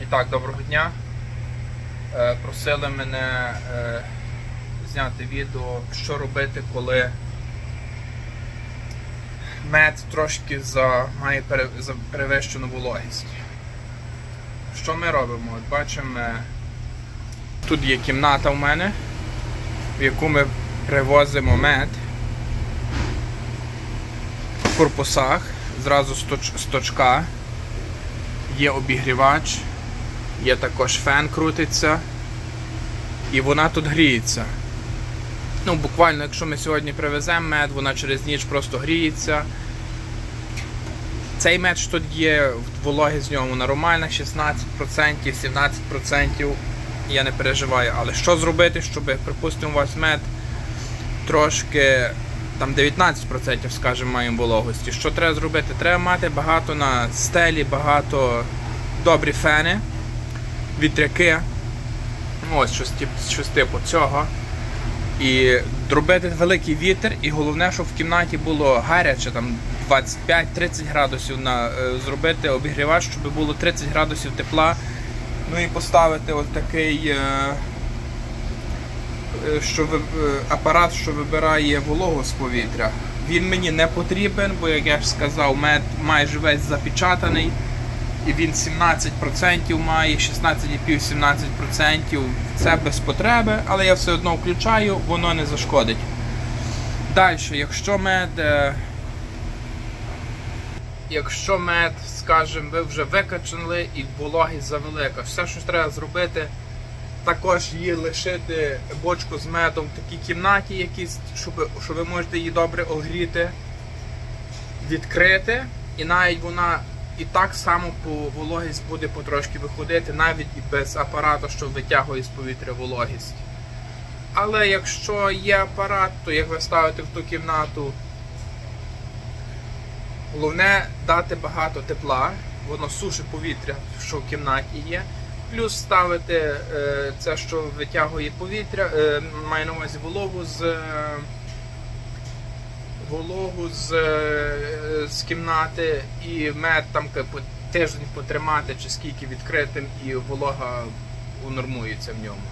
так, доброго дня. Просили мене зняти відео, що робити, коли мед трошки має перевищену вологість. Що ми робимо? От бачимо, тут є кімната в мене, в яку ми привозимо мед в корпусах, зразу з точка. Є обігрівач, є також фен крутиться, і вона тут гріється. Ну, буквально, якщо ми сьогодні привеземо мед, вона через ніч просто гріється. Цей мед, що тут є, вологість з нього нормальна, 16%, 17%, я не переживаю. Але що зробити, щоб, припустимо, у вас мед трошки, там 19%, скажімо, маємо вологості. Що треба зробити? Треба мати багато на стелі, багато добрі фени, вітряки, ось щось типу цього. І робити великий вітер, і головне, щоб в кімнаті було гаряче, там 25-30 градусів, зробити обігрівач, щоб було 30 градусів тепла. Ну і поставити ось такий апарат, що вибирає вологу з повітря. Він мені не потрібен, бо, як я ж сказав, мед майже весь запечатаний. І він 17% має, 16,5-17%. Це без потреби, але я все одно включаю, воно не зашкодить. Далі, якщо мед, скажімо, ви вже викачали і вологість завелика, все, що треба зробити, також її лишити бочку з медом в такій кімнаті якійсь, щоб ви можете її добре огріти, відкрити, і навіть вона і так само вологість буде потрошки виходити, навіть і без апарату, що витягує з повітря вологість. Але якщо є апарат, то як ви ставите в ту кімнату, головне дати багато тепла, воно сушить повітря, що в кімнаті є. Плюс ставити це, що витягує повітря, маю на увазі вологу з кімнати, і мед там тиждень потримати, чи скільки відкритим, і волога унормується в ньому.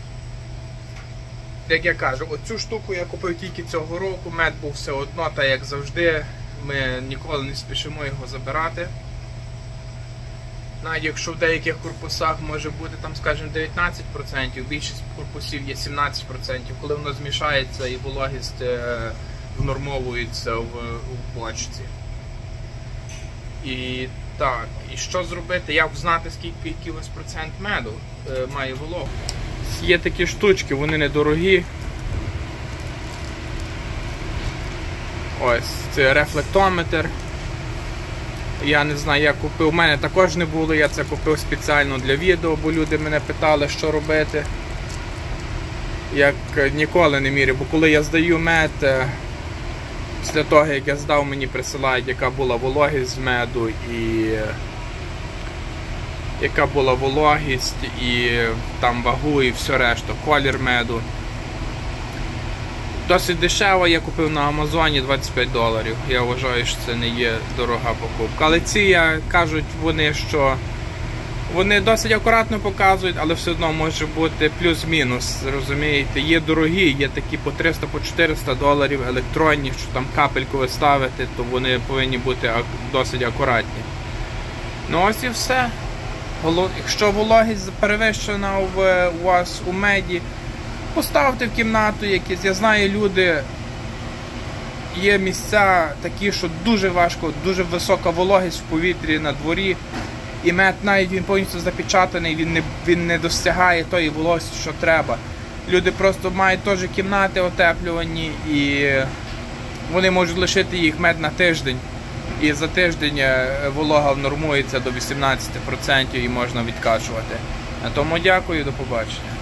Як я кажу, оцю штуку я купив тільки цього року, мед був все одно, та як завжди, ми ніколи не спішимо його забирати. Навіть якщо в деяких корпусах може бути, там, скажімо, 19%, більшість корпусів є 17%, коли воно змішається і вологість внормовується в бочці. І так, і що зробити? Як знати, скільки якийсь процент меду має вологу? Є такі штучки, вони недорогі. Ось, це рефлектометр. Я не знаю, я купив, у мене також не було, я це купив спеціально для відео, бо люди мене питали, що робити. Як ніколи не міряю, бо коли я здаю мед, після того, як я здав, мені присилають, яка була вологість з меду, і яка була вологість, і там вагу, і все решта, колір меду. Досить дешево, я купив на Амазоні $25. Я вважаю, що це не є дорога покупка. Але ці, кажуть вони, що вони досить акуратно показують, але все одно може бути плюс-мінус, розумієте. Є дорогі, є такі по $300-400 електронні, що там капельку ви ставите, то вони повинні бути досить акуратні. Ну ось і все. Якщо вологість перевищена у вас у меді, поставте в кімнату якісь. Я знаю, люди, є місця такі, що дуже важко, дуже висока вологість в повітрі на дворі. І мед, навіть він повністю запечатаний, він не досягає тої вологості, що треба. Люди просто мають теж кімнати отеплювані, і вони можуть лишити їх мед на тиждень. І за тиждень волога внормується до 18% і можна відкачувати. А тому дякую, до побачення.